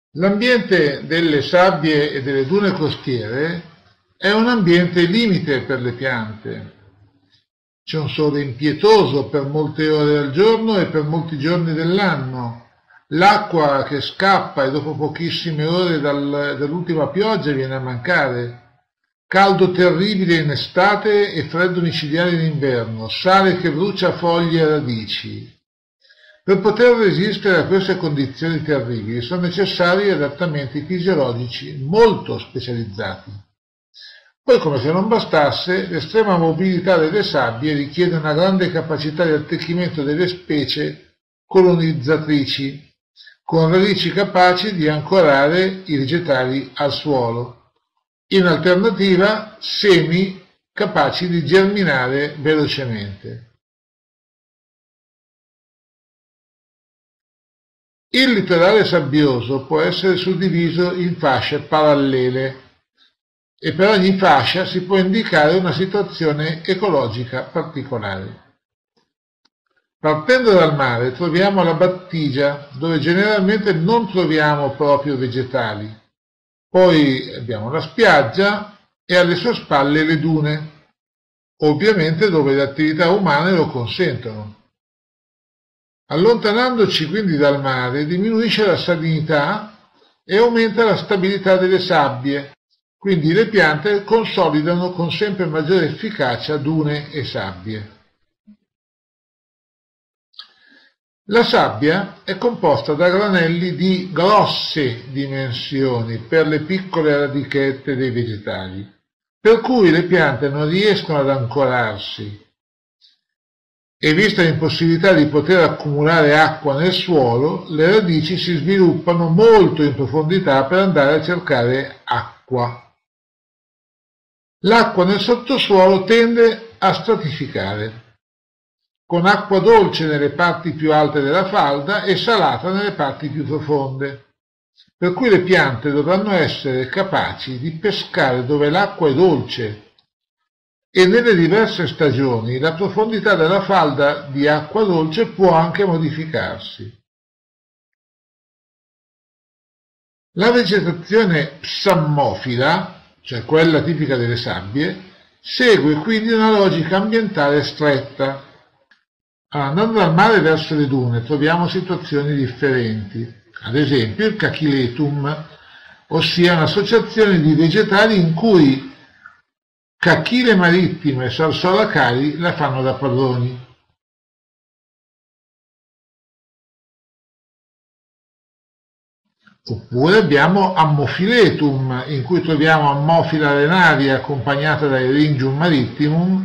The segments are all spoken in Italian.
L'ambiente delle sabbie e delle dune costiere è un ambiente limite per le piante. C'è un sole impietoso per molte ore al giorno e per molti giorni dell'anno. L'acqua che scappa e dopo pochissime ore dall'ultima pioggia viene a mancare. Caldo terribile in estate e freddo micidiale in inverno, sale che brucia foglie e radici. Per poter resistere a queste condizioni terribili sono necessari adattamenti fisiologici molto specializzati. Poi, come se non bastasse, l'estrema mobilità delle sabbie richiede una grande capacità di arricchimento delle specie colonizzatrici, con radici capaci di ancorare i vegetali al suolo. In alternativa, semi capaci di germinare velocemente. Il litorale sabbioso può essere suddiviso in fasce parallele e per ogni fascia si può indicare una situazione ecologica particolare. Partendo dal mare troviamo la battigia, dove generalmente non troviamo proprio vegetali. Poi abbiamo la spiaggia e alle sue spalle le dune, ovviamente dove le attività umane lo consentono. Allontanandoci quindi dal mare diminuisce la salinità e aumenta la stabilità delle sabbie, quindi le piante consolidano con sempre maggiore efficacia dune e sabbie. La sabbia è composta da granelli di grosse dimensioni per le piccole radichette dei vegetali, per cui le piante non riescono ad ancorarsi. E vista l'impossibilità di poter accumulare acqua nel suolo, le radici si sviluppano molto in profondità per andare a cercare acqua. L'acqua nel sottosuolo tende a stratificare, con acqua dolce nelle parti più alte della falda e salata nelle parti più profonde, per cui le piante dovranno essere capaci di pescare dove l'acqua è dolce, e nelle diverse stagioni la profondità della falda di acqua dolce può anche modificarsi. La vegetazione psammofila, cioè quella tipica delle sabbie, segue quindi una logica ambientale stretta. Andando dal mare verso le dune troviamo situazioni differenti, ad esempio il cachiletum, ossia un'associazione di vegetali in cui cachile marittime e salsolacari la fanno da padroni. Oppure abbiamo Ammophiletum, in cui troviamo Ammophila renaria accompagnata da Eryngium marittimum,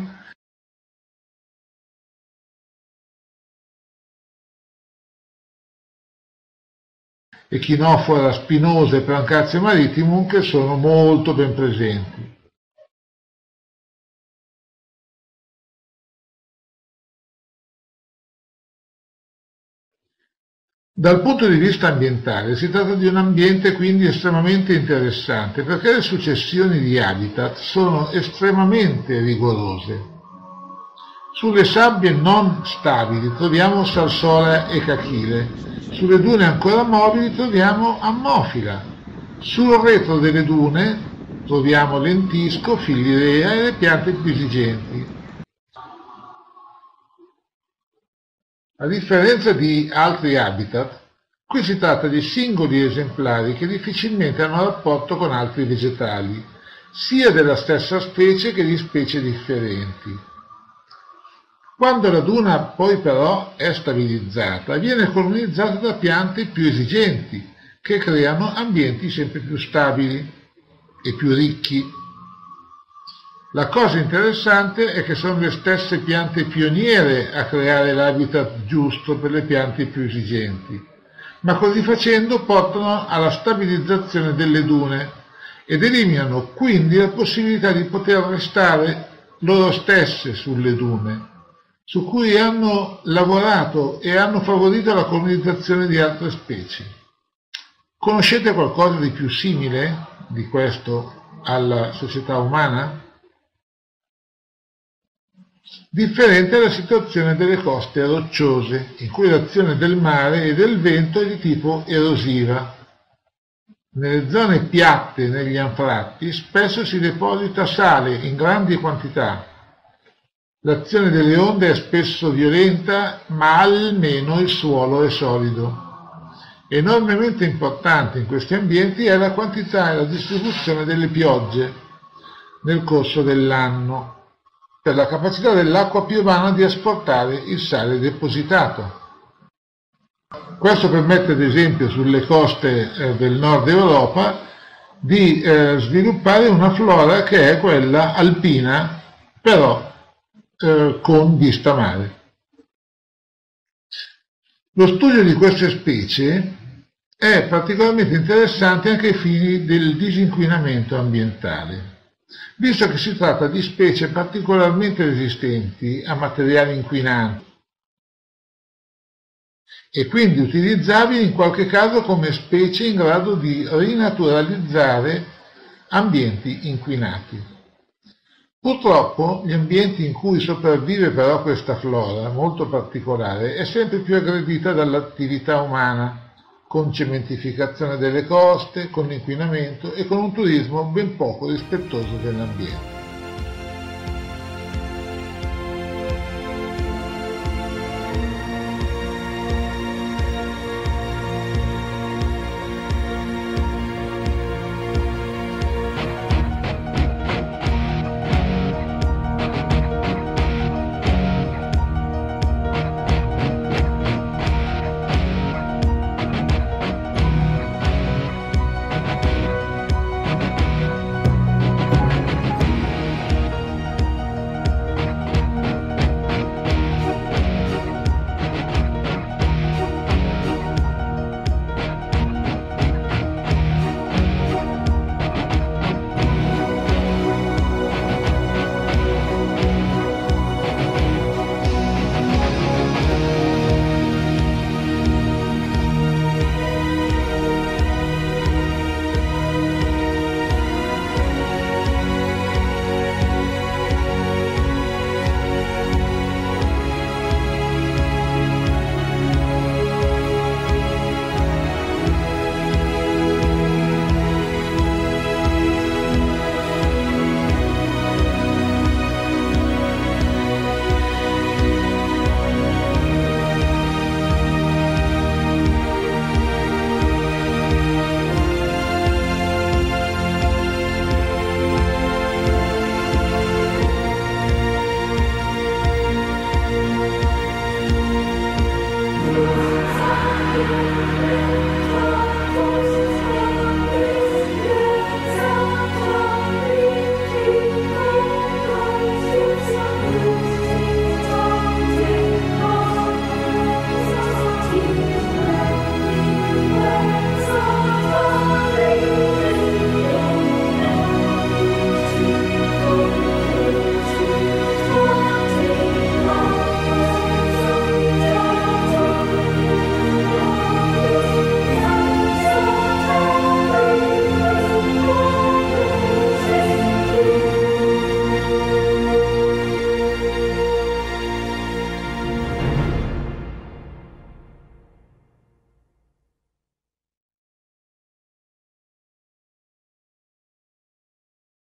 Echinophora spinosa e Pancrazio marittimum, che sono molto ben presenti. Dal punto di vista ambientale si tratta di un ambiente quindi estremamente interessante, perché le successioni di habitat sono estremamente rigorose. Sulle sabbie non stabili troviamo Salsola e Cachile, sulle dune ancora mobili troviamo Ammophila, sul retro delle dune troviamo Lentisco, Filirea e le piante più esigenti. A differenza di altri habitat, qui si tratta di singoli esemplari che difficilmente hanno rapporto con altri vegetali, sia della stessa specie che di specie differenti. Quando la duna poi però è stabilizzata, viene colonizzata da piante più esigenti, che creano ambienti sempre più stabili e più ricchi. La cosa interessante è che sono le stesse piante pioniere a creare l'habitat giusto per le piante più esigenti, ma così facendo portano alla stabilizzazione delle dune ed eliminano quindi la possibilità di poter restare loro stesse sulle dune, su cui hanno lavorato e hanno favorito la colonizzazione di altre specie. Conoscete qualcosa di più simile di questo alla società umana? Differente è la situazione delle coste rocciose, in cui l'azione del mare e del vento è di tipo erosiva. Nelle zone piatte e negli anfratti spesso si deposita sale in grandi quantità. L'azione delle onde è spesso violenta, ma almeno il suolo è solido. Enormemente importante in questi ambienti è la quantità e la distribuzione delle piogge nel corso dell'anno, per la capacità dell'acqua piovana di asportare il sale depositato. Questo permette ad esempio sulle coste del nord Europa di sviluppare una flora che è quella alpina, però con vista mare. Lo studio di queste specie è particolarmente interessante anche ai fini del disinquinamento ambientale, visto che si tratta di specie particolarmente resistenti a materiali inquinanti e quindi utilizzabili in qualche caso come specie in grado di rinaturalizzare ambienti inquinati. Purtroppo gli ambienti in cui sopravvive però questa flora molto particolare è sempre più aggredita dall'attività umana, con cementificazione delle coste, con l'inquinamento e con un turismo ben poco rispettoso dell'ambiente.